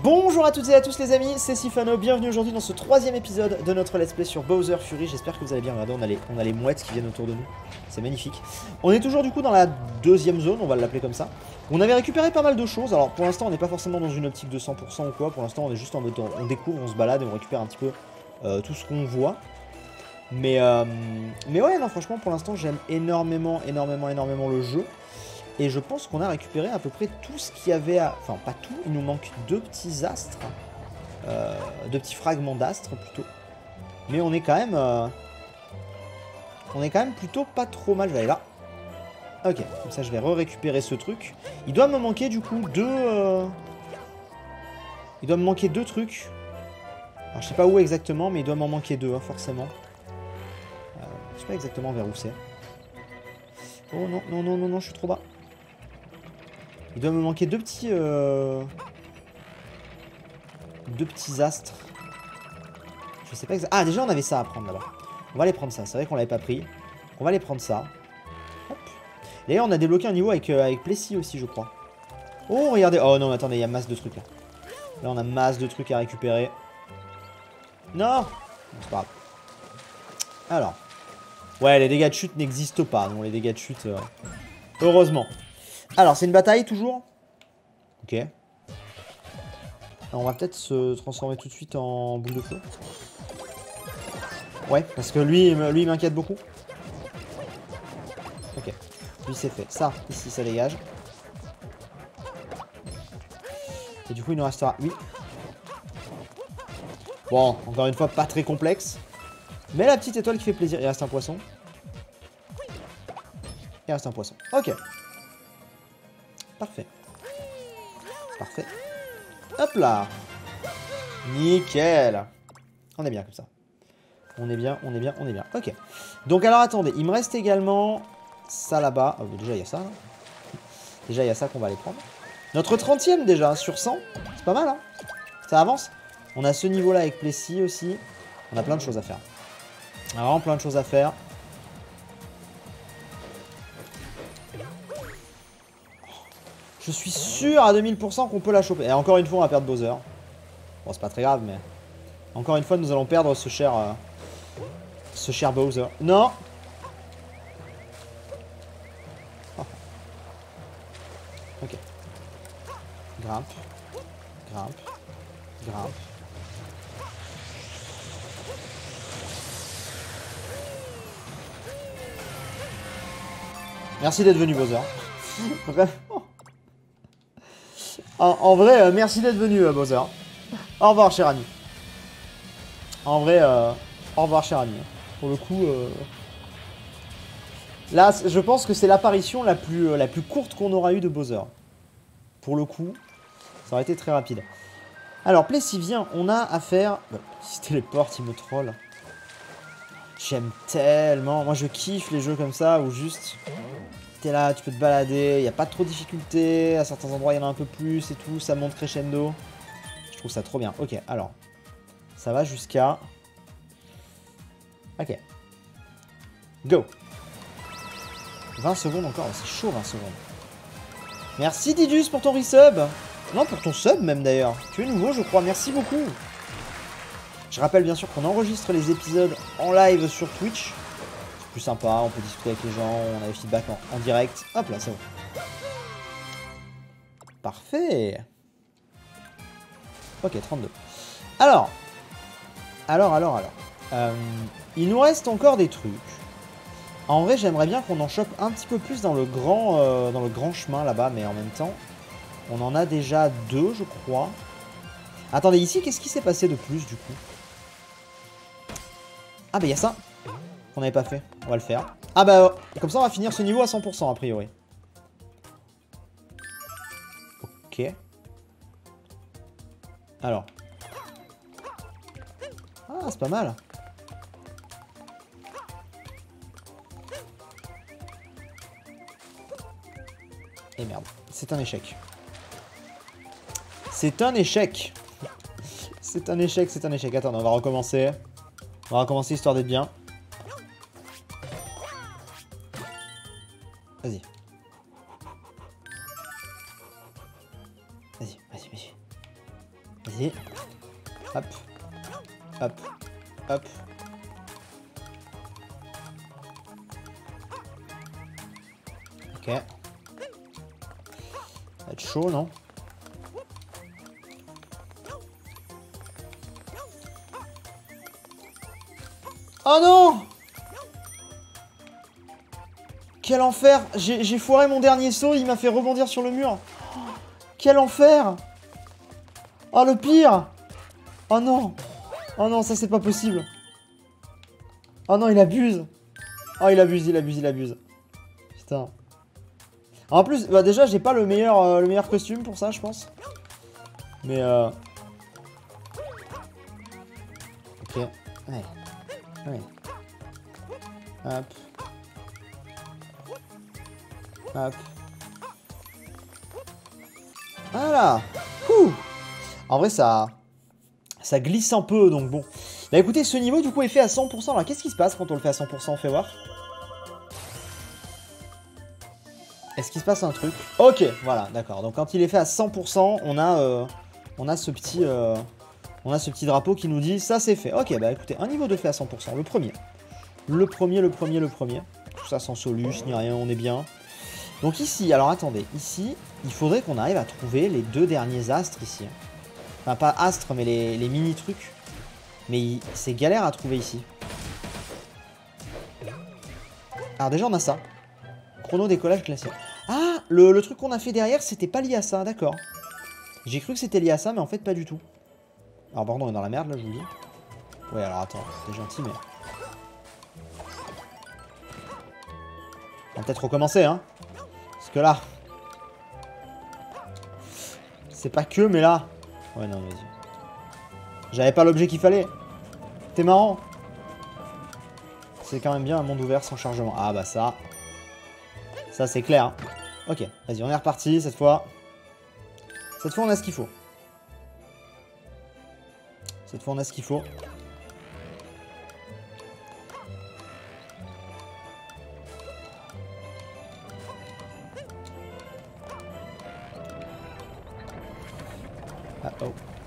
Bonjour à toutes et à tous les amis, c'est Sifano, bienvenue aujourd'hui dans ce troisième épisode de notre let's play sur Bowser Fury. J'espère que vous allez bien. Regardez, on a les mouettes qui viennent autour de nous, c'est magnifique. On est toujours du coup dans la deuxième zone, on va l'appeler comme ça. On avait récupéré pas mal de choses, alors pour l'instant on n'est pas forcément dans une optique de 100% ou quoi. Pour l'instant on est juste en mode, on découvre, on se balade et on récupère un petit peu tout ce qu'on voit. Mais ouais, non franchement pour l'instant j'aime énormément le jeu. Et je pense qu'on a récupéré à peu près tout ce qu'il y avait à... Enfin, pas tout, il nous manque deux petits astres. Deux petits fragments d'astres, plutôt. Mais on est quand même... On est quand même plutôt pas trop mal. Je vais aller là. Ok, comme ça je vais récupérer ce truc. Il doit me manquer du coup deux... Il doit me manquer deux trucs. Alors je sais pas où exactement, mais il doit m'en manquer deux, hein, forcément. Je sais pas exactement vers où c'est. Oh non, non, non, non, non, je suis trop bas. Il doit me manquer deux petits astres. Je sais pas exactement. Ah, déjà on avait ça à prendre là-bas. On va aller prendre ça. C'est vrai qu'on l'avait pas pris. On va aller prendre ça. Hop. D'ailleurs, on a débloqué un niveau avec Plessis aussi, je crois. Oh, regardez. Oh non, attendez, il y a masse de trucs là. Là, on a masse de trucs à récupérer. Non, c'est pas grave. Alors. Ouais, les dégâts de chute n'existent pas. Non, les dégâts de chute... Heureusement. Alors, c'est une bataille, toujours. Ok. Alors, on va peut-être se transformer tout de suite en boule de feu. Ouais, parce que lui il m'inquiète beaucoup. Ok. Lui, c'est fait. Ça, ici, ça dégage. Et du coup, il nous restera 8. Bon, encore une fois, pas très complexe. Mais la petite étoile qui fait plaisir. Il reste un poisson. Il reste un poisson. Ok. Parfait. Parfait. Hop là. Nickel. On est bien comme ça. On est bien, on est bien, on est bien. Ok. Donc alors attendez, il me reste également ça là-bas. Oh, déjà il y a ça. Là. Déjà il y a ça qu'on va aller prendre. Notre 30e déjà, sur 100. C'est pas mal, hein. Ça avance. On a ce niveau-là avec Plessis aussi. On a plein de choses à faire. On a vraiment plein de choses à faire. Je suis sûr à 2000% qu'on peut la choper. Et encore une fois, on va perdre Bowser. Bon, c'est pas très grave, mais... Encore une fois, nous allons perdre ce cher Bowser. Non. Oh. Ok. Grimpe. Grimpe. Grimpe. Merci d'être venu, Bowser. Vraiment. En vrai, merci d'être venu, Bowser. Au revoir, cher ami. En vrai, au revoir, cher ami. Pour le coup, là, je pense que c'est l'apparition la plus courte qu'on aura eue de Bowser. Pour le coup, ça aurait été très rapide. Alors, Plessis, viens, on a à faire... Bon, il se téléporte, il me troll. J'aime tellement. Moi, je kiffe les jeux comme ça, où juste... T'es là, tu peux te balader, il n'y a pas trop de difficultés. À certains endroits, il y en a un peu plus et tout. Ça monte crescendo. Je trouve ça trop bien. Ok, alors... Ça va jusqu'à... Ok. Go. 20 secondes encore. C'est chaud, 20 secondes. Merci, Didus, pour ton resub. Non, pour ton sub, même, d'ailleurs. Tu es nouveau, je crois. Merci beaucoup. Je rappelle, bien sûr, qu'on enregistre les épisodes en live sur Twitch. C'est plus sympa. On peut discuter avec les gens. On a des feedbacks en direct. Hop là, c'est bon. Parfait. Ok, 32. Alors... il nous reste encore des trucs. En vrai, j'aimerais bien qu'on en chope un petit peu plus dans le grand chemin là-bas, mais en même temps, on en a déjà deux, je crois. Attendez, ici, qu'est-ce qui s'est passé de plus, du coup? Ah, bah, il y a ça qu'on n'avait pas fait. On va le faire. Ah, bah, comme ça, on va finir ce niveau à 100%, a priori. Ok. Alors. Ah, c'est pas mal. Et merde, c'est un échec. C'est un échec. C'est un échec, c'est un échec. Attends, on va recommencer. On va recommencer histoire d'être bien. Vas-y. Vas-y, vas-y, vas-y. Vas-y. Hop. Hop. Hop. Ok. Ça va être chaud, non? Oh non! Quel enfer! J'ai foiré mon dernier saut, il m'a fait rebondir sur le mur. Quel enfer! Oh le pire! Oh non! Oh non, ça c'est pas possible. Oh non, il abuse. Oh il abuse, il abuse, il abuse. Putain. En plus, bah déjà j'ai pas le meilleur costume pour ça, je pense. Mais ok. Ouais. Ouais. Hop. Hop. Voilà. Ouh. En vrai, ça glisse un peu, donc bon. Bah écoutez, ce niveau, du coup, est fait à 100%. Alors, qu'est-ce qui se passe quand on le fait à 100%? On fait voir. Est-ce qu'il se passe un truc? Ok, voilà, d'accord. Donc, quand il est fait à 100%, on a ce petit drapeau qui nous dit ça, c'est fait. Ok, bah écoutez, un niveau de fait à 100%. Le premier. Le premier. Tout ça sans solus, ni rien, on est bien. Donc ici, alors attendez, ici, il faudrait qu'on arrive à trouver les deux derniers astres ici. Enfin, pas astres, mais les mini-trucs. Mais c'est galère à trouver ici. Alors déjà, on a ça. Chrono décollage classique. Ah, le truc qu'on a fait derrière, c'était pas lié à ça, d'accord. J'ai cru que c'était lié à ça, mais en fait, pas du tout. Alors pardon, on est dans la merde, là, je vous dis. Ouais, alors attends, c'est gentil, mais... On va peut-être recommencer, hein. Parce que là... C'est pas que, mais là... Ouais, non, vas-y. J'avais pas l'objet qu'il fallait. T'es marrant. C'est quand même bien un monde ouvert sans chargement. Ah bah ça... Ça, c'est clair. Hein. Ok, vas-y, on est reparti, cette fois. Cette fois, on a ce qu'il faut. Cette fois, on a ce qu'il faut. Ah oh.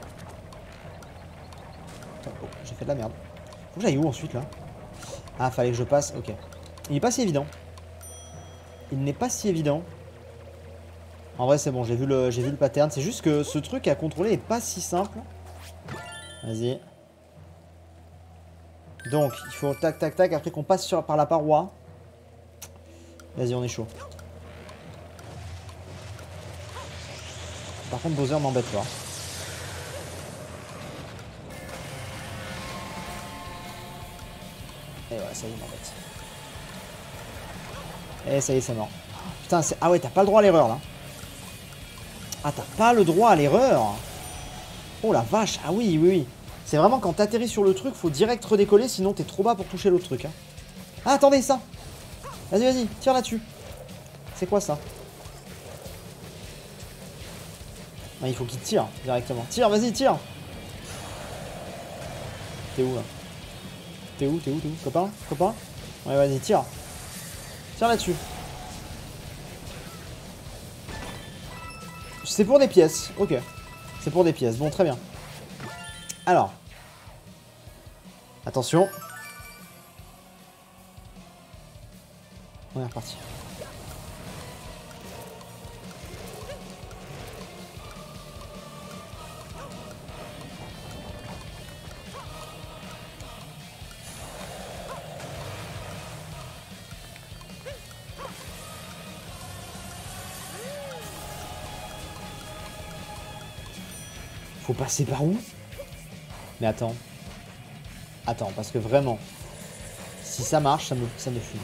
Attends, oh, j'ai fait de la merde. Faut que j'aille où ensuite là? Ah, fallait que je passe. Ok. Il n'est pas si évident. Il n'est pas si évident. En vrai, c'est bon, j'ai vu le pattern. C'est juste que ce truc à contrôler est pas si simple. Vas-y. Donc, il faut tac, tac, tac. Après qu'on passe par la paroi. Vas-y, on est chaud. Par contre, Bowser m'embête pas. Et voilà, ça y est, il m'embête. Et ça y est, c'est mort. Putain, c'est... Ah ouais, t'as pas le droit à l'erreur, là. Ah, t'as pas le droit à l'erreur. Oh la vache. Ah oui, oui, oui. C'est vraiment quand t'atterris sur le truc, faut direct redécoller, sinon t'es trop bas pour toucher l'autre truc. Hein. Ah, attendez, ça. Vas-y, vas-y, tire là-dessus. C'est quoi ça? Ah, il faut qu'il tire directement. Tire, vas-y, tire. T'es où, là? T'es où? Copain? Copain? Ouais, vas-y, tire. Tire là-dessus. C'est pour des pièces. Ok. C'est pour des pièces. Bon, très bien. Alors. Attention. On est reparti. Faut passer par où? Mais attends. Attends, parce que vraiment, si ça marche, ça me fume.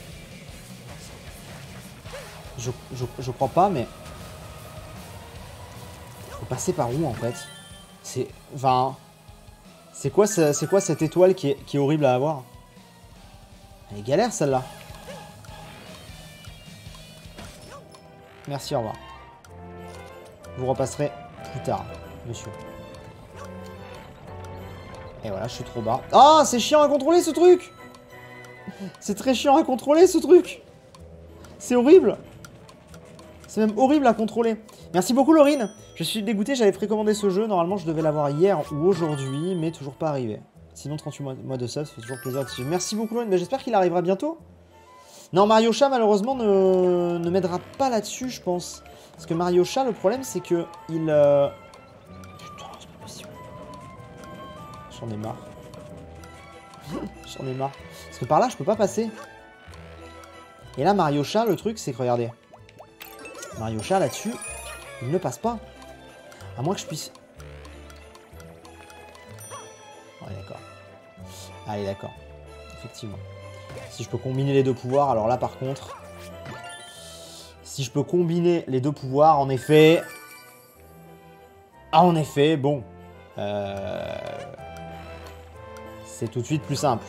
Je crois pas, mais... Faut passer par où, en fait? C'est... Enfin... C'est quoi cette étoile qui est horrible à avoir? Elle est galère, celle-là. Merci, au revoir. Vous repasserez plus tard, monsieur. Et voilà, je suis trop bas. Ah, c'est chiant à contrôler, ce truc! C'est très chiant à contrôler, ce truc! C'est horrible! C'est même horrible à contrôler. Merci beaucoup Laurine. Je suis dégoûté, j'avais précommandé ce jeu. Normalement, je devais l'avoir hier ou aujourd'hui, mais toujours pas arrivé. Sinon, 38 mois de sub, ça fait toujours plaisir de suivre. Merci beaucoup Laurine, mais j'espère qu'il arrivera bientôt. Non, Mario Chat, malheureusement, ne m'aidera pas là-dessus, je pense. Parce que Mario Chat, le problème, c'est que il... Putain, c'est pas possible. J'en ai marre. J'en ai marre. Parce que par là, je peux pas passer. Et là, Mario Chat, le truc, c'est que, regardez. Mario Chat, là-dessus, il ne passe pas. À moins que je puisse... Ouais, d'accord. Allez, d'accord. Effectivement. Si je peux combiner les deux pouvoirs, alors là, par contre... Si je peux combiner les deux pouvoirs, en effet... Ah, en effet, bon. C'est tout de suite plus simple.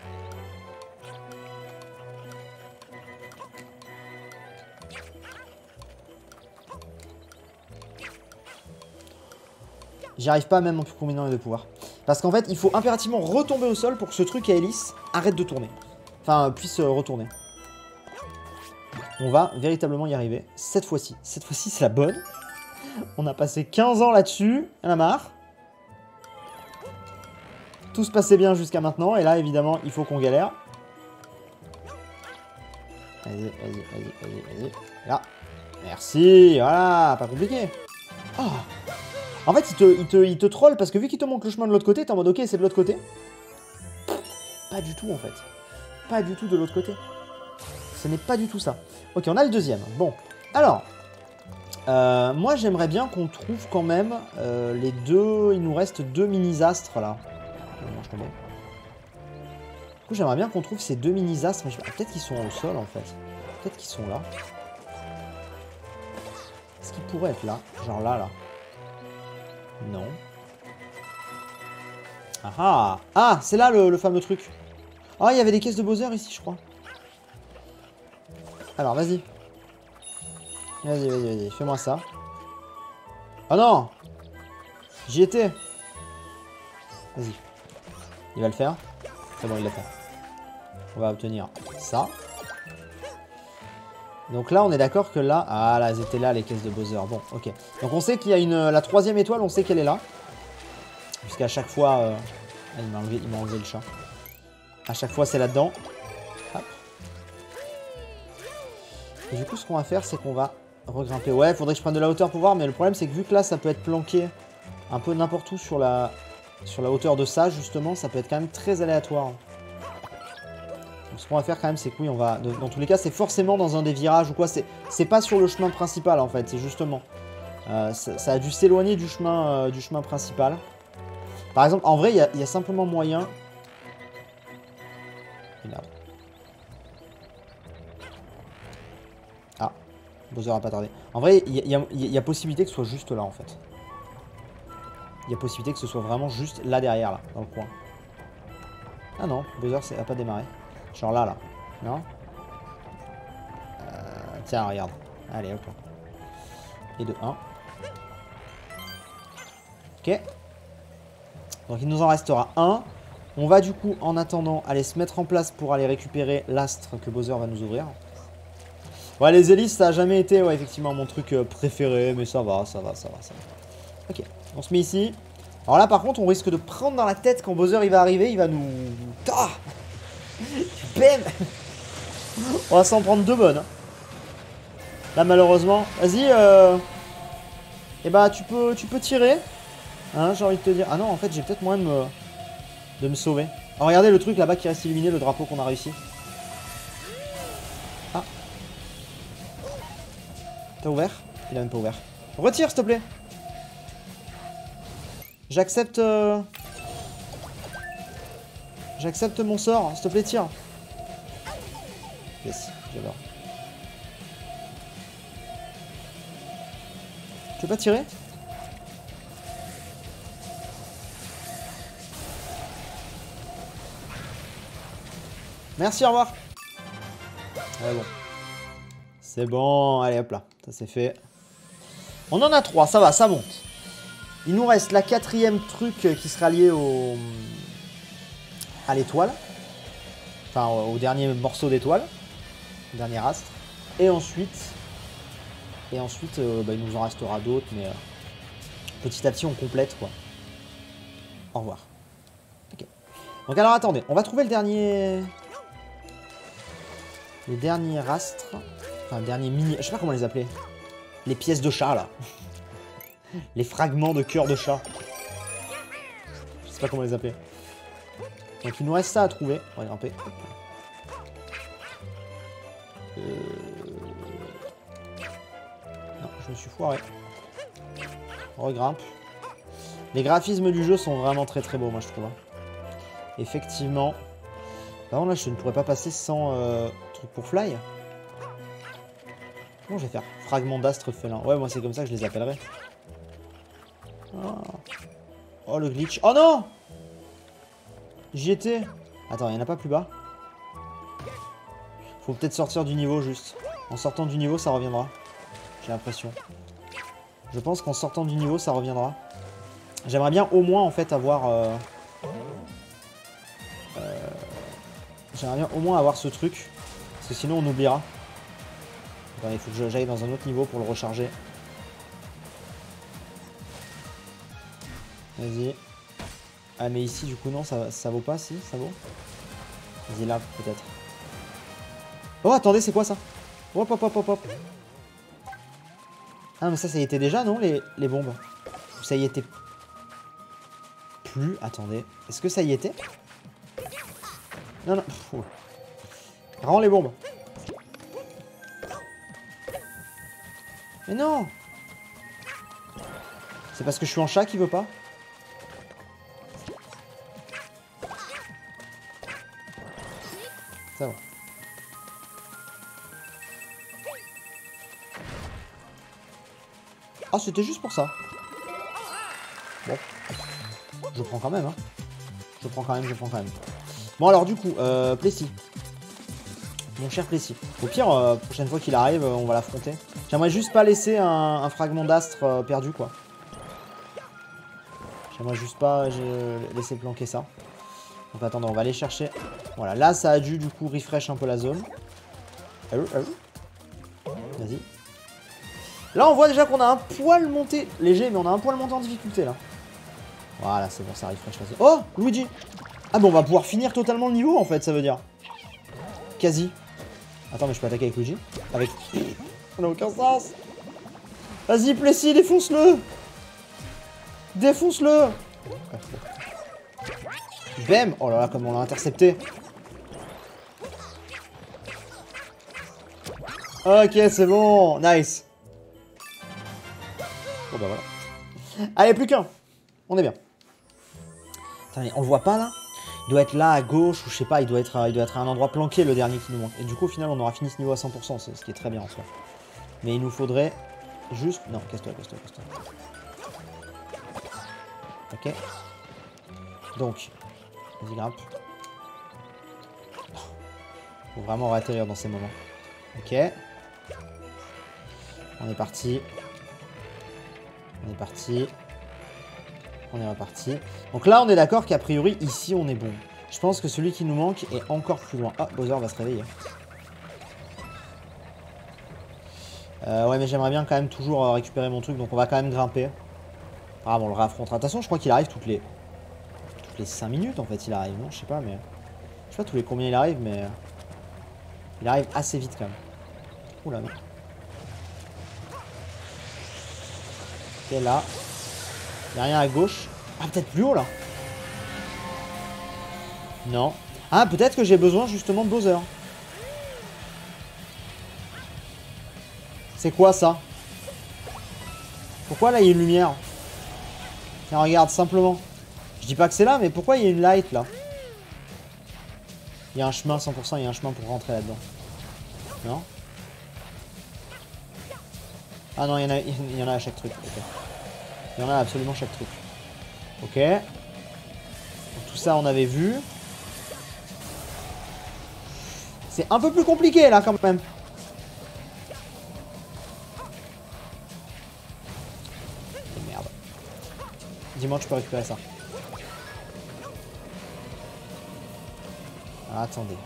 J'y arrive pas même en combinant les deux pouvoirs. Parce qu'en fait, il faut impérativement retomber au sol pour que ce truc à hélice arrête de tourner. Enfin, puisse retourner. On va véritablement y arriver. Cette fois-ci. Cette fois-ci, c'est la bonne. On a passé 15 ans là-dessus. On a marre. Tout se passait bien jusqu'à maintenant. Et là, évidemment, il faut qu'on galère. Vas-y, vas-y, vas-y, vas-y, vas-y. Là. Merci. Voilà. Pas compliqué. Oh. En fait, il te troll parce que vu qu'il te montre le chemin de l'autre côté, t'es en mode ok, c'est de l'autre côté. Pas du tout en fait. Pas du tout de l'autre côté. Ce n'est pas du tout ça. Ok, on a le deuxième. Bon, alors, moi j'aimerais bien qu'on trouve quand même les deux. Il nous reste deux mini-astres là. Du coup, j'aimerais bien qu'on trouve ces deux mini-astres. Mais peut-être qu'ils sont au sol en fait. Peut-être qu'ils sont là. Est-ce qu'ils pourraient être là? Genre là, là. Non. Ah ah! Ah, c'est là le fameux truc. Ah, il y avait des caisses de Bowser ici, je crois. Alors, vas-y. Vas-y, vas-y, vas-y. Fais-moi ça. Oh non! J'y étais. Vas-y. Il va le faire. C'est bon, il l'a fait. On va obtenir ça. Donc là, on est d'accord que là... Ah, là, elles étaient là, les caisses de Bowser. Bon, ok. Donc on sait qu'il y a une... La troisième étoile, on sait qu'elle est là. Puisqu'à chaque fois... Ah, il m'a enlevé le chat. À chaque fois, c'est là-dedans. Hop. Et du coup, ce qu'on va faire, c'est qu'on va regrimper. Ouais, il faudrait que je prenne de la hauteur pour voir. Mais le problème, c'est que vu que là, ça peut être planqué un peu n'importe où sur la hauteur de ça, justement, ça peut être quand même très aléatoire. Donc, ce qu'on va faire quand même, c'est que oui, on va... Dans tous les cas, c'est forcément dans un des virages ou quoi. C'est pas sur le chemin principal, en fait. C'est justement... ça a dû s'éloigner du chemin principal. Par exemple, en vrai, il y a simplement moyen... Merde. Ah, Bowser a pas tardé. En vrai, il y a possibilité que ce soit juste là, en fait. Il y a possibilité que ce soit vraiment juste là derrière, là, dans le coin. Ah non, Bowser a pas démarré. Genre là, là. Non? Tiens, regarde. Allez, hop là. Et de 1. Ok. Donc il nous en restera un. On va du coup, en attendant, aller se mettre en place pour aller récupérer l'astre que Bowser va nous ouvrir. Ouais, les hélices, ça a jamais été, ouais, effectivement, mon truc préféré, mais ça va, ça va, ça va, ça va. Ok, on se met ici. Alors là, par contre, on risque de prendre dans la tête quand Bowser il va arriver, il va nous... Ah, bam. On va s'en prendre deux bonnes. Hein. Là, malheureusement, vas-y, eh bah, tu peux tirer. Hein, j'ai envie de te dire. Ah non, en fait, j'ai peut-être moyen de me sauver. Oh, regardez le truc là-bas qui reste illuminé, le drapeau qu'on a réussi. Ah. T'as ouvert? Il a même pas ouvert. Retire, s'il te plaît. J'accepte... J'accepte mon sort. S'il te plaît, tire. Yes, j'adore. Tu veux pas tirer? Merci, au revoir. Ouais, bon. C'est bon, allez hop là, ça c'est fait. On en a 3, ça va, ça monte. Il nous reste la quatrième truc qui sera lié à l'étoile. Enfin, au dernier morceau d'étoile. Dernier astre. Et ensuite, Et ensuite, bah, il nous en restera d'autres, mais petit à petit, on complète, quoi. Au revoir. Ok. Donc alors, attendez, on va trouver le dernier... Les derniers rastres. Enfin, le dernier mini... Je sais pas comment les appeler. Les pièces de chat, là. Les fragments de cœur de chat. Je sais pas comment les appeler. Donc il nous reste ça à trouver. On va grimper. Non, je me suis foiré. On regrimpe. Les graphismes du jeu sont vraiment très très beaux, moi je trouve. Effectivement. Par contre là, je ne pourrais pas passer sans truc pour fly. Comment je vais faire? Fragment d'astre félin. Ouais, moi c'est comme ça que je les appellerai. Oh le glitch. Oh non! J'y étais. Attends, il n'y en a pas plus bas. Faut peut-être sortir du niveau juste. En sortant du niveau, ça reviendra. J'ai l'impression. Je pense qu'en sortant du niveau, ça reviendra. J'aimerais bien au moins en fait avoir... J'aimerais bien au moins avoir ce truc. Parce que sinon on oubliera. Attends, il faut que j'aille dans un autre niveau pour le recharger. Vas-y. Ah mais ici du coup non, ça vaut pas, si, ça vaut. Vas-y là, peut-être. Oh attendez, c'est quoi ça? Hop hop hop hop hop. Ah mais ça y était déjà non, les bombes? Ça y était plus, attendez. Est-ce que ça y était? Non non. Rends les bombes. Mais non. C'est parce que je suis en chat qui veut pas? Ça va. Ah, c'était juste pour ça. Bon. Je prends quand même, hein. Je prends quand même. Bon, alors, du coup, Plessis. Mon cher Plessis. Au pire, prochaine fois qu'il arrive, on va l'affronter. J'aimerais juste pas laisser un fragment d'astre perdu, quoi. J'aimerais juste pas laisser planquer ça. Donc, attendez, on va aller chercher. Voilà, là, ça a dû, du coup, refresh un peu la zone. Vas-y. Là, on voit déjà qu'on a un poil monté. Léger, mais on a un poil monté en difficulté, là. Voilà, c'est bon, ça refresh la zone. Oh, Luigi. Ah, bon, on va pouvoir finir totalement le niveau, en fait, ça veut dire. Quasi. Attends, mais je peux attaquer avec Luigi? Avec... Ça n'a aucun sens. Vas-y, Plessis, défonce-le. Défonce-le. Bam. Oh là là, comme on l'a intercepté. Ok, c'est bon. Nice. Bon, bah voilà. Allez, plus qu'un. On est bien. Attendez, on le voit pas, là? Il doit être là, à gauche, ou je sais pas, il doit être à un endroit planqué, le dernier qui nous manque. Et du coup, au final, on aura fini ce niveau à 100%, ce qui est très bien en soi. Mais il nous faudrait juste... Non, casse-toi. Ok. Donc, vas-y, grimpe. Faut vraiment atterrir dans ces moments. Ok. On est parti. On est reparti. Donc là, on est d'accord qu'a priori, ici, on est bon. Je pense que celui qui nous manque est encore plus loin. Ah, Bowser va se réveiller. Ouais, mais j'aimerais bien quand même toujours récupérer mon truc. Donc on va quand même grimper. Ah, bon, on le réaffrontera. De toute façon, je crois qu'il arrive toutes les 5 minutes, en fait, il arrive. Non, je sais pas, mais... Je sais pas tous les combien il arrive, mais... Il arrive assez vite, quand même. Oula, non. Ok, là. Il n'y a rien à gauche. Ah, peut-être plus haut, là. Non. Ah, peut-être que j'ai besoin, justement, de Bowser. C'est quoi, ça? Pourquoi, là, il y a une lumière? Tiens, regarde, simplement. Je dis pas que c'est là, mais pourquoi il y a une light, là? Il y a un chemin, 100%, il y a un chemin pour rentrer là-dedans. Non? Ah non, il y en a à chaque truc. Okay. Il y en a à absolument chaque truc. Ok. Donc, tout ça, on avait vu. C'est un peu plus compliqué, là, quand même. Et merde. Dis-moi que je peux récupérer ça. Ah, attendez.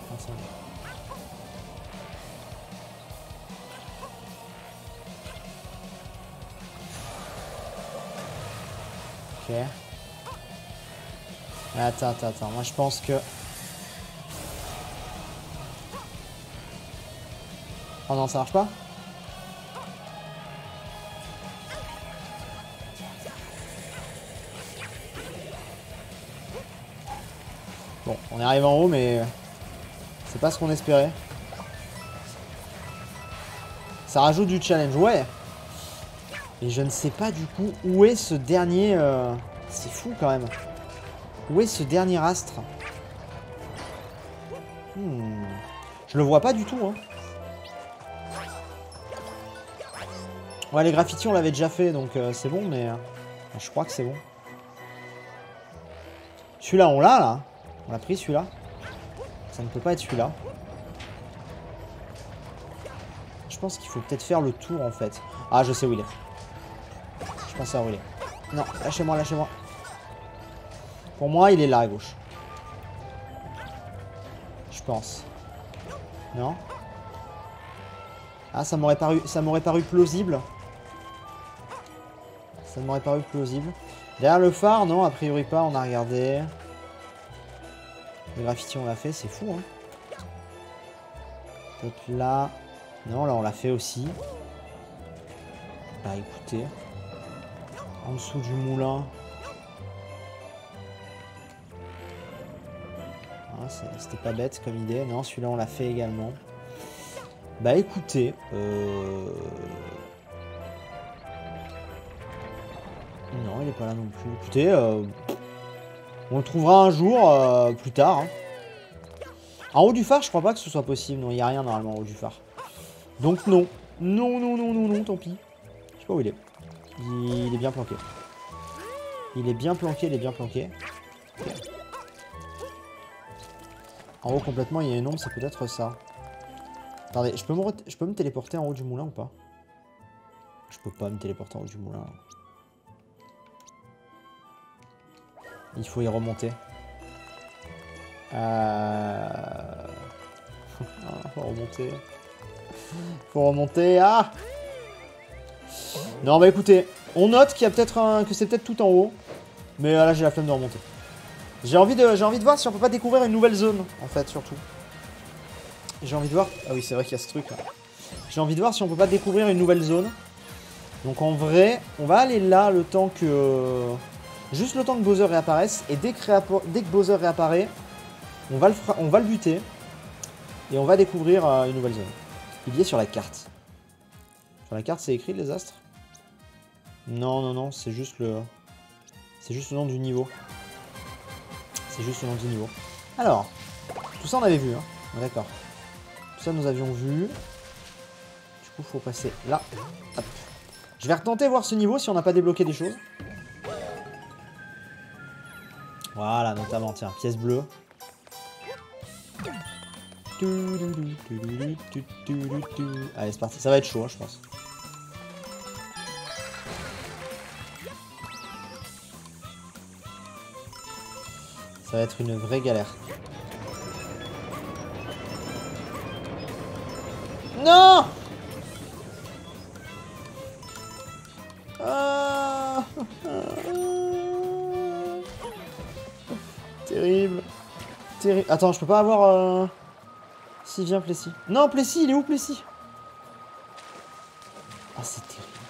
Ok. Attends. Moi je pense que... Oh non, ça marche pas? Bon, on est arrivé en haut, mais... c'est pas ce qu'on espérait. Ça rajoute du challenge, ouais. Et je ne sais pas du coup où est ce dernier... C'est fou quand même. Où est ce dernier astre? Je le vois pas du tout, hein. Ouais, les graffitis, on l'avait déjà fait, donc c'est bon, mais... je crois que c'est bon. Celui-là, on l'a, là. On l'a pris, celui-là. Ça ne peut pas être celui-là. Je pense qu'il faut peut-être faire le tour, en fait. Ah, je sais où il est. Je pense à où il est. Non, lâchez-moi. Pour moi, il est là, à gauche. Je pense. Non? Ah, ça m'aurait paru plausible. Ça m'aurait paru plausible. Derrière le phare, non, a priori pas, on a regardé. Le graffiti, on l'a fait, c'est fou, hein. Peut-être là. Non, là, on l'a fait aussi. Bah, écoutez. En dessous du moulin. Ah, c'était pas bête comme idée. Non, celui-là, on l'a fait également. Bah, écoutez. Non, il est pas là non plus. Écoutez, on le trouvera un jour, plus tard. Hein. En haut du phare, je crois pas que ce soit possible. Non, il n'y a rien normalement en haut du phare. Donc non. Non, tant pis. Je sais pas où il est. Il est bien planqué. Il est bien planqué. Okay. En haut complètement, il y a une ombre, c'est peut-être ça. Attendez, je peux me téléporter en haut du moulin ou pas? Je peux pas me téléporter en haut du moulin. Il faut y remonter. Faut remonter. Ah! Non, bah écoutez, on note qu'il y a peut-être que c'est peut-être tout en haut. Mais là, j'ai la flemme de remonter. J'ai envie de voir si on peut pas découvrir une nouvelle zone, en fait, surtout. J'ai envie de voir... Ah oui, c'est vrai qu'il y a ce truc, là. J'ai envie de voir si on peut pas découvrir une nouvelle zone. Donc en vrai, on va aller là le temps que... Juste le temps que Bowser réapparaisse. Et dès que Bowser réapparaît, on va le buter. Et on va découvrir une nouvelle zone. Il y est sur la carte. Sur la carte, c'est écrit les astres? Non, c'est juste le... C'est juste le nom du niveau. C'est juste le nom du niveau. Alors, tout ça on avait vu, hein. D'accord. Tout ça nous avions vu. Du coup, faut passer là. Hop. Je vais retenter voir ce niveau si on n'a pas débloqué des choses. Voilà, notamment, tiens, pièce bleue. Allez, c'est parti. Ça va être chaud, hein, je pense. Ça va être une vraie galère. Non! Ah. Terrible. Terrible. Attends, je peux pas avoir... Si, viens, Plessis. Non, Plessis, il est où, Plessis? Ah, c'est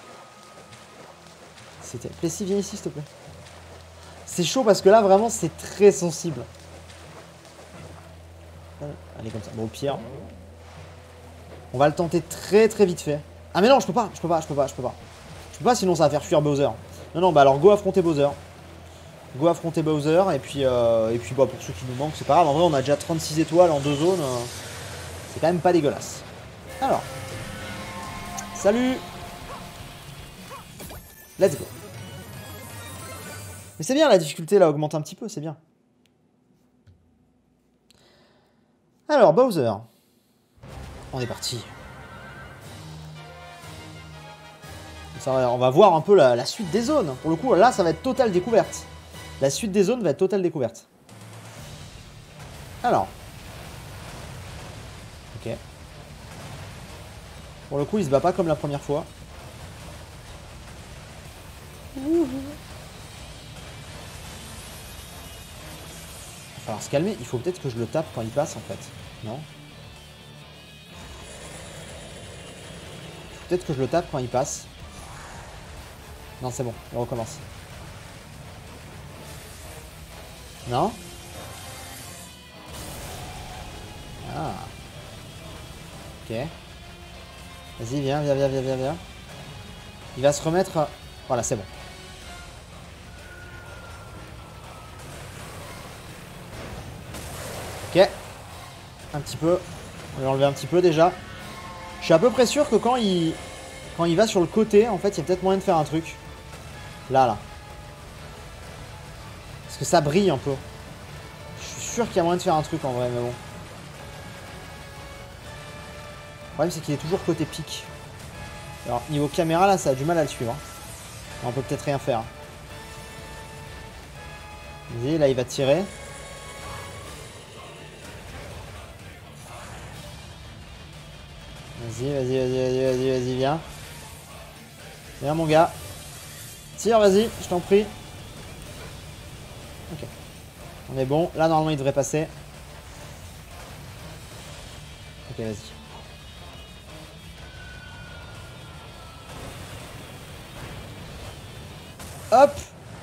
terrible. Plessis, viens ici, s'il te plaît. C'est chaud parce que là, vraiment, c'est très sensible. Allez, comme ça. Bon, au pire. On va le tenter très vite fait. Ah, mais non, je peux pas, je peux pas, sinon ça va faire fuir Bowser. Non, bah alors, go affronter Bowser. Et puis bah, pour ceux qui nous manquent, c'est pas grave. En vrai, on a déjà 36 étoiles en 2 zones. C'est quand même pas dégueulasse. Alors. Salut. Let's go. Mais c'est bien, la difficulté là augmente un petit peu, c'est bien. Alors, Bowser. On est parti. On va voir un peu la suite des zones. Pour le coup, là, ça va être totale découverte. La suite des zones va être totale découverte. Alors. Ok. Pour le coup, il se bat pas comme la première fois. va falloir se calmer. Il faut peut-être que je le tape quand il passe, en fait. Non? Peut-être que je le tape quand il passe. Non, c'est bon. On recommence. Non? Ah. Ok. Vas-y, viens, viens, viens, viens, viens, viens. Il va se remettre... Voilà, c'est bon. Ok. Un petit peu. On va enlever un petit peu déjà. Je suis à peu près sûr que quand il va sur le côté, en fait, il y a peut-être moyen de faire un truc. Là, là. Parce que ça brille un peu. Je suis sûr qu'il y a moyen de faire un truc en vrai, mais bon. Le problème, c'est qu'il est toujours côté pic. Alors, niveau caméra, là, ça a du mal à le suivre. On peut peut-être rien faire. Vas-y, là, il va tirer. Vas-y, vas-y, vas-y, vas-y, vas-y, vas-y, viens. Viens, mon gars. Tire, vas-y, je t'en prie. Ok. On est bon. Là, normalement, il devrait passer. Ok, vas-y. Hop.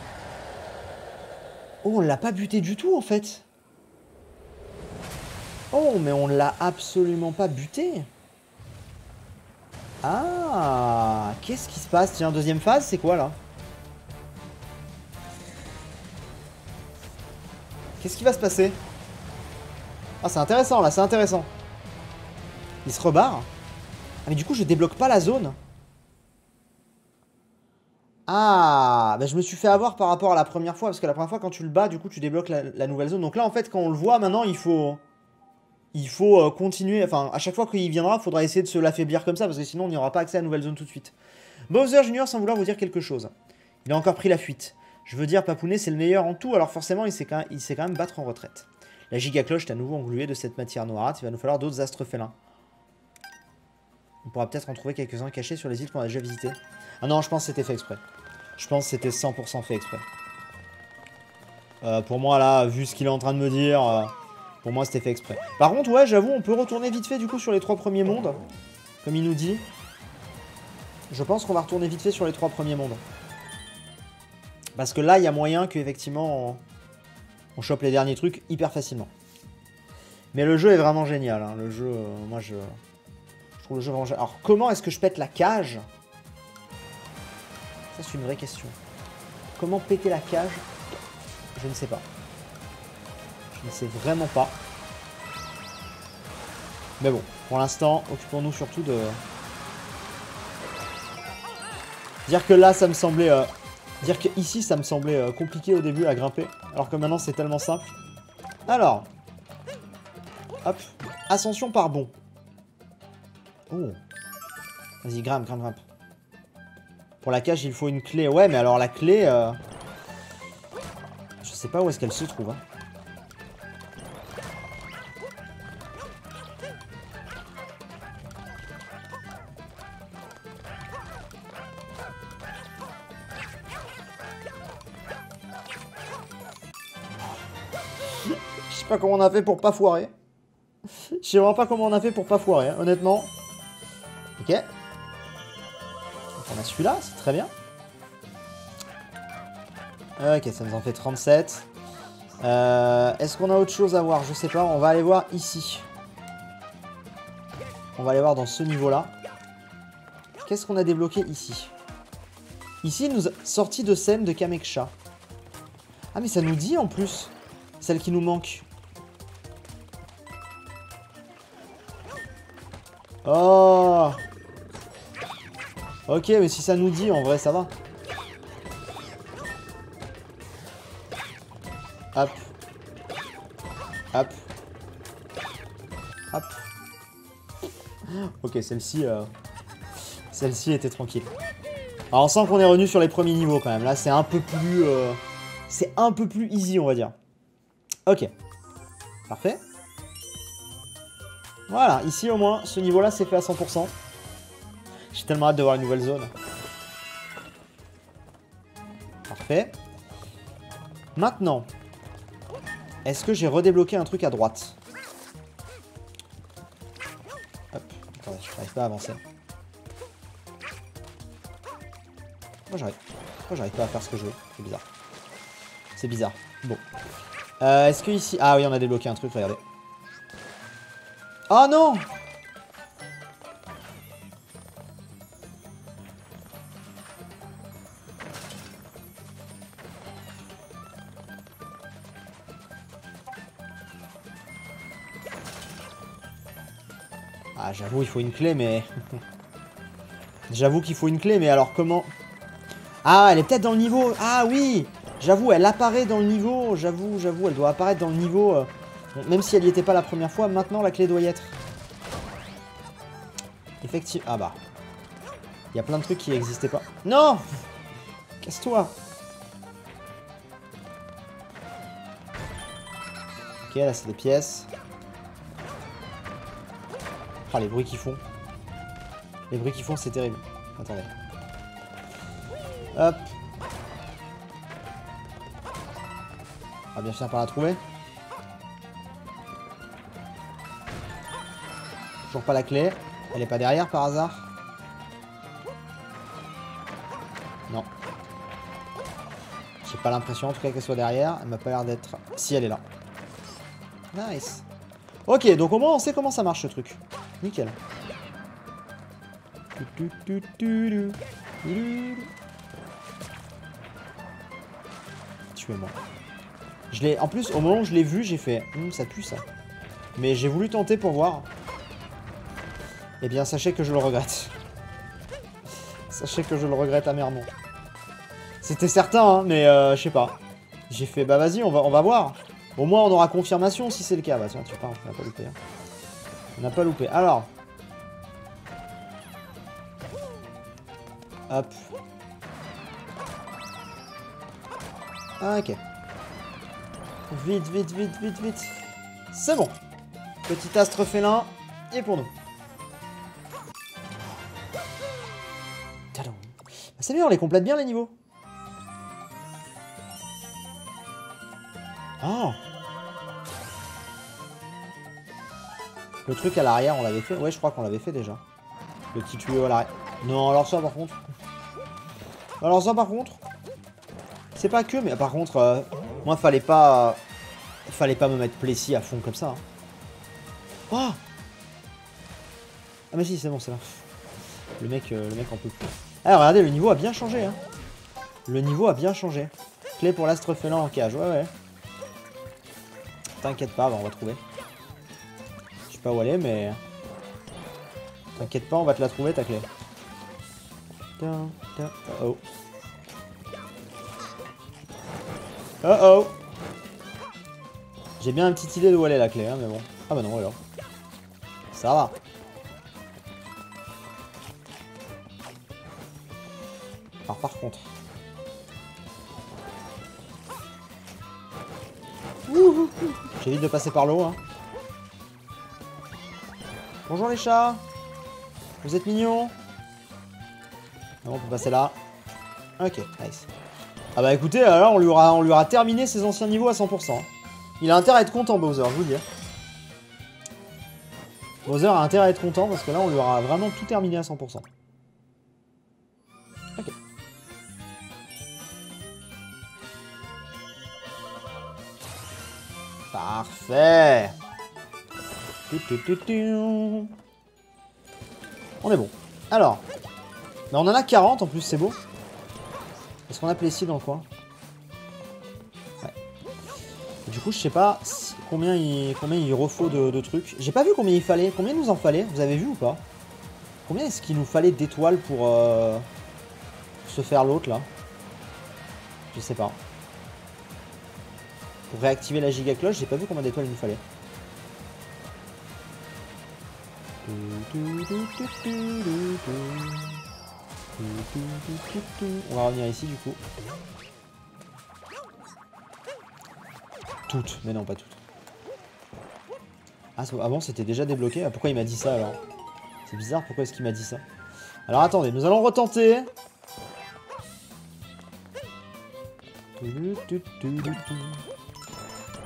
Oh, on l'a pas buté du tout, en fait. Oh, mais on l'a absolument pas buté. Ah, qu'est-ce qui se passe? Tiens, deuxième phase, c'est quoi, là? Qu'est-ce qui va se passer? Ah, c'est intéressant, là, c'est intéressant. Il se rebarre. Ah, mais du coup, je débloque pas la zone. Ah, bah je me suis fait avoir par rapport à la première fois, parce que la première fois, quand tu le bats, du coup, tu débloques la nouvelle zone. Donc là, en fait, quand on le voit, maintenant, il faut continuer. Enfin, à chaque fois qu'il viendra, il faudra essayer de se l'affaiblir comme ça, parce que sinon, on n'y aura pas accès à la nouvelle zone tout de suite. Bowser Junior, sans vouloir vous dire quelque chose. Il a encore pris la fuite. Je veux dire, Papounet, c'est le meilleur en tout, alors forcément, il sait quand même battre en retraite. La gigacloche est à nouveau engluée de cette matière noirâtre. Il va nous falloir d'autres astres félins. On pourra peut-être en trouver quelques-uns cachés sur les îles qu'on a déjà visitées. Ah non, je pense que c'était fait exprès. Je pense que c'était 100% fait exprès. Pour moi, là, vu ce qu'il est en train de me dire, pour moi, c'était fait exprès. Par contre, ouais, j'avoue, on peut retourner vite fait, du coup, sur les 3 premiers mondes. Comme il nous dit. Je pense qu'on va retourner vite fait sur les 3 premiers mondes. Parce que là, il y a moyen qu'effectivement, on chope les derniers trucs hyper facilement. Mais le jeu est vraiment génial. Hein. Le jeu, moi, je trouve le jeu vraiment génial. Alors, comment est-ce que je pète la cage? Ça, c'est une vraie question. Comment péter la cage? Je ne sais pas. Je ne sais vraiment pas. Mais bon, pour l'instant, occupons-nous surtout de... Dire que là, ça me semblait... Dire que ici, ça me semblait compliqué au début à grimper. Alors que maintenant, c'est tellement simple. Alors. Hop. Ascension par bond. Oh. Vas-y, grimpe, grimpe, grimpe. Pour la cage, il faut une clé. Ouais, mais alors la clé... Je sais pas où est-ce qu'elle se trouve. Hein. Je sais pas comment on a fait pour pas foirer. Je sais vraiment pas comment on a fait pour pas foirer, hein, honnêtement. Ok. Donc on a celui-là, c'est très bien. Ok, ça nous en fait 37. Est-ce qu'on a autre chose à voir? Je sais pas, on va aller voir ici. On va aller voir dans ce niveau-là. Qu'est-ce qu'on a débloqué ici? Ici, il nous a sorti de scène de Kameksha. Ah, mais ça nous dit en plus. Celle qui nous manque. Oh. Ok, mais si ça nous dit, en vrai, ça va. Hop. Hop. Hop. Ok, celle-ci... Celle-ci était tranquille. Alors, on sent qu'on est revenu sur les premiers niveaux, quand même. Là, c'est un peu plus... c'est un peu plus easy, on va dire. Ok. Parfait. Voilà, ici, au moins, ce niveau-là, c'est fait à 100%. J'ai tellement hâte de voir une nouvelle zone. Parfait. Maintenant, Est-ce que j'ai redébloqué un truc à droite? Hop, attendez, je n'arrive pas à avancer. Pourquoi j'arrive pas à faire ce que je veux? C'est bizarre. C'est bizarre. Bon. Est-ce que ici... Ah oui, on a débloqué un truc, regardez. Oh non! Ah, j'avoue, il faut une clé, mais... J'avoue qu'il faut une clé, mais alors comment... Ah, elle est peut-être dans le niveau... Ah oui! J'avoue, elle apparaît dans le niveau. J'avoue, elle doit apparaître dans le niveau. Même si elle n'y était pas la première fois, maintenant la clé doit y être. Effectivement. Ah bah. Il y a plein de trucs qui n'existaient pas. Non! Casse-toi! Ok, là c'est des pièces. Ah, les bruits qu'ils font. Les bruits qu'ils font, c'est terrible. Attendez. Hop. On va bien finir par la trouver. Toujours pas la clé. Elle est pas derrière par hasard? Non. J'ai pas l'impression en tout cas qu'elle soit derrière. Elle m'a pas l'air d'être... Si, elle est là. Nice. Ok, donc au moins on sait comment ça marche ce truc. Nickel. Tuez-moi. En plus, au moment où je l'ai vu, j'ai fait ça pue ça. Mais j'ai voulu tenter pour voir. Eh bien, sachez que je le regrette. Sachez que je le regrette amèrement. C'était certain, hein, mais je sais pas. J'ai fait, bah vas-y, on va voir. Au moins, on aura confirmation si c'est le cas. Bah tiens, tu parles, on n'a pas loupé. Hein. On n'a pas loupé. Alors. Hop. Ah, ok. Vite, vite, vite, vite, vite. C'est bon. Petit astre félin. Et pour nous. Tadam. C'est bien, on les complète bien les niveaux. Oh. Le truc à l'arrière, on l'avait fait. Ouais, je crois qu'on l'avait fait déjà. Le petit tuyau à l'arrière. Non, alors ça par contre. Alors ça par contre. C'est pas que, mais par contre, moi fallait pas me mettre Plessis à fond comme ça. Hein. Oh. Ah mais si, c'est bon, c'est là. Le mec en peut plus. Ah, regardez, le niveau a bien changé. Hein. Le niveau a bien changé. Clé pour l'astre félin en cage, ouais, ouais. T'inquiète pas, on va trouver. Je sais pas où elle est, mais... T'inquiète pas, on va te la trouver, ta clé. Oh. Oh oh. J'ai bien une petite idée d'où elle est la clé, hein, mais bon. Ah bah non, alors. Ça va. Alors par contre... J'évite de passer par l'eau, hein. Bonjour les chats. Vous êtes mignons. Non, on peut passer là. Ok, nice. Ah bah écoutez, là on lui aura terminé ses anciens niveaux à 100%. Il a intérêt à être content, Bowser, je vous le dis. Bowser a intérêt à être content parce que là on lui aura vraiment tout terminé à 100%. Ok. Parfait. On est bon. Alors. Mais on en a 40 en plus, c'est beau. Est-ce qu'on a Plessis dans le coin? Ouais. Et du coup, je sais pas combien il refaut de trucs. J'ai pas vu combien il fallait. Combien il nous en fallait? Vous avez vu ou pas? Combien est-ce qu'il nous fallait d'étoiles pour se faire l'autre là? Je sais pas. Pour réactiver la giga cloche, j'ai pas vu combien d'étoiles il nous fallait. On va revenir ici du coup. Toutes, mais non pas toutes. Ah avant c'était déjà débloqué. Ah, pourquoi il m'a dit ça alors? C'est bizarre, pourquoi est-ce qu'il m'a dit ça? Alors attendez, nous allons retenter.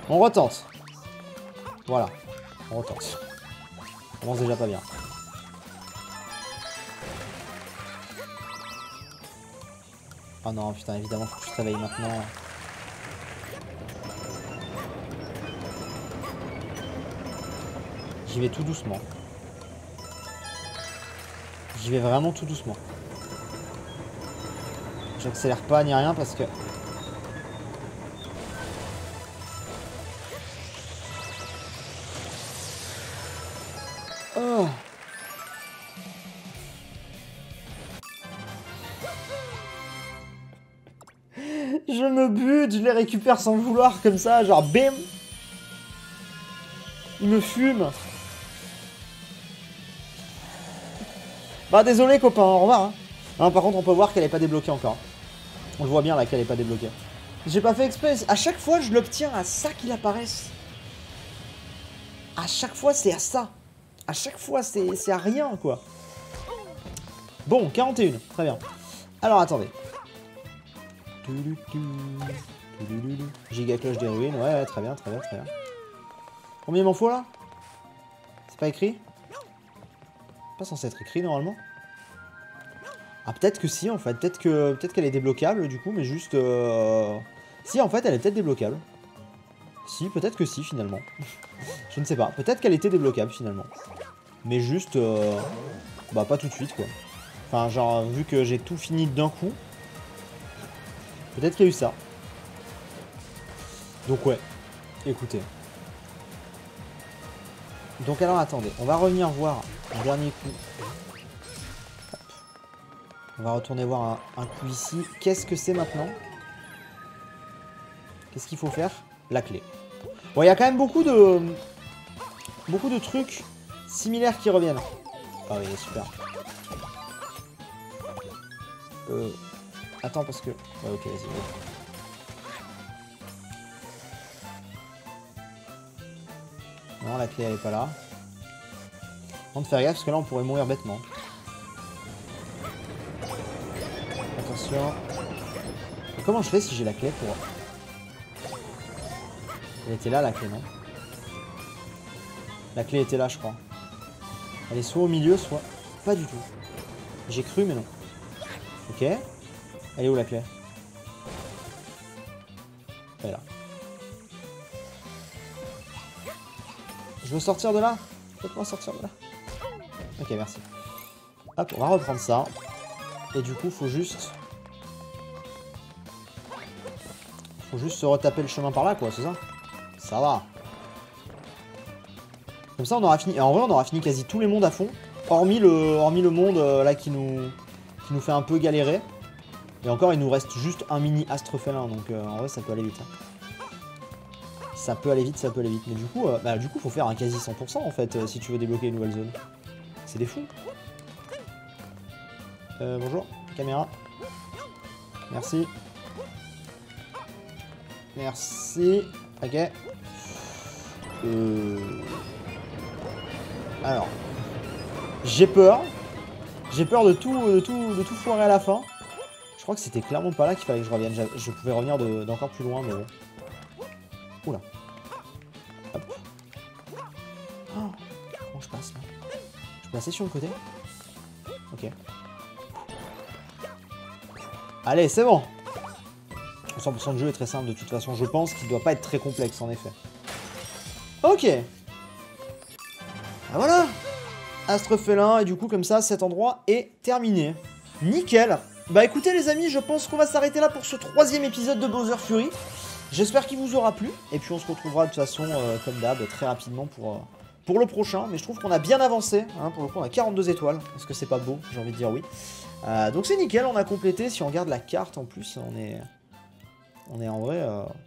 On retente. Voilà. On retente. On commence déjà pas bien. Oh non, putain, évidemment, faut que je te réveille maintenant. J'y vais tout doucement. J'y vais vraiment tout doucement. J'accélère pas ni rien parce que... Oh. Je me bute, je les récupère sans le vouloir comme ça, genre bim. Il me fume. Bah désolé copain, au revoir. Hein. Hein, par contre on peut voir qu'elle n'est pas débloquée encore. On le voit bien là qu'elle n'est pas débloquée. J'ai pas fait exprès. À chaque fois je l'obtiens à ça qu'il apparaisse. À chaque fois c'est à ça. À chaque fois c'est à rien quoi. Bon, 41, très bien. Alors attendez. Giga cloche des ruines, ouais, très bien, très bien, très bien. Combien il m'en faut là? C'est pas écrit? Pas censé être écrit normalement. Ah peut-être que si en fait, peut-être qu'elle est débloquable du coup, mais juste... Si en fait elle est peut-être débloquable. Si, peut-être que si finalement. Je ne sais pas, peut-être qu'elle était débloquable finalement. Mais juste... Bah pas tout de suite quoi. Enfin genre vu que j'ai tout fini d'un coup. Peut-être qu'il y a eu ça. Donc ouais, écoutez. Donc alors attendez, on va revenir voir un dernier coup. Hop. On va retourner voir un coup ici. Qu'est-ce que c'est maintenant? Qu'est-ce qu'il faut faire? La clé. Bon, il y a quand même beaucoup de trucs similaires qui reviennent. Ah oui, super. Attends parce que... Ouais, ok, vas-y. Non, la clé elle est pas là. On va faire gaffe parce que là on pourrait mourir bêtement. Attention. Et comment je fais si j'ai la clé pour... Elle était là la clé, non? La clé était là je crois. Elle est soit au milieu, soit... Pas du tout. J'ai cru mais non. Ok. Elle est où la clé? Elle est là. Je veux sortir de là? Faites-moi sortir de là. Ok, merci. Hop, on va reprendre ça. Et du coup, faut juste se retaper le chemin par là, quoi, c'est ça? Ça va. Comme ça, on aura fini. Et en vrai, on aura fini quasi tous les mondes à fond. Hormis le monde là qui nous fait un peu galérer. Et encore, il nous reste juste un mini astre félin. Donc en vrai, ça peut aller vite. Hein. Ça peut aller vite, ça peut aller vite. Mais du coup, faut faire un quasi 100% en fait, si tu veux débloquer une nouvelle zone. C'est des fous. Bonjour, caméra. Merci. Merci. Ok. Alors. J'ai peur. J'ai peur de tout foirer à la fin. Je crois que c'était clairement pas là qu'il fallait que je revienne. Je pouvais revenir d'encore plus loin, mais bon. Oula. Hop. Oh, comment je passe là? Je peux passer sur le côté? Ok. Allez, c'est bon. 100% de jeu est très simple de toute façon. Je pense qu'il doit pas être très complexe en effet. Ok. Ah voilà. Astre félin et du coup comme ça cet endroit est terminé. Nickel. Bah écoutez les amis, je pense qu'on va s'arrêter là pour ce 3e épisode de Bowser Fury. J'espère qu'il vous aura plu. Et puis on se retrouvera de toute façon comme d'hab très rapidement pour le prochain. Mais je trouve qu'on a bien avancé. Hein, pour le coup on a 42 étoiles. Est-ce que c'est pas beau? J'ai envie de dire oui. Donc c'est nickel, on a complété. Si on regarde la carte en plus, on est en vrai...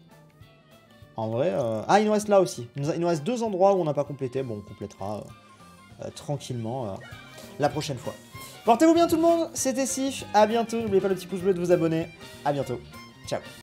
Ah, il nous reste là aussi. Il nous reste 2 endroits où on n'a pas complété. Bon, on complétera tranquillement la prochaine fois. Portez-vous bien tout le monde, c'était Sif. À bientôt. N'oubliez pas le petit pouce bleu de vous abonner. À bientôt. Ciao.